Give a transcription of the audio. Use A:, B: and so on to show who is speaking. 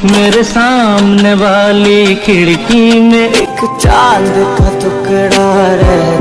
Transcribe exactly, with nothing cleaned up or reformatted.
A: मेरे सामने वाली खिड़की में
B: एक चांद का टुकड़ा रह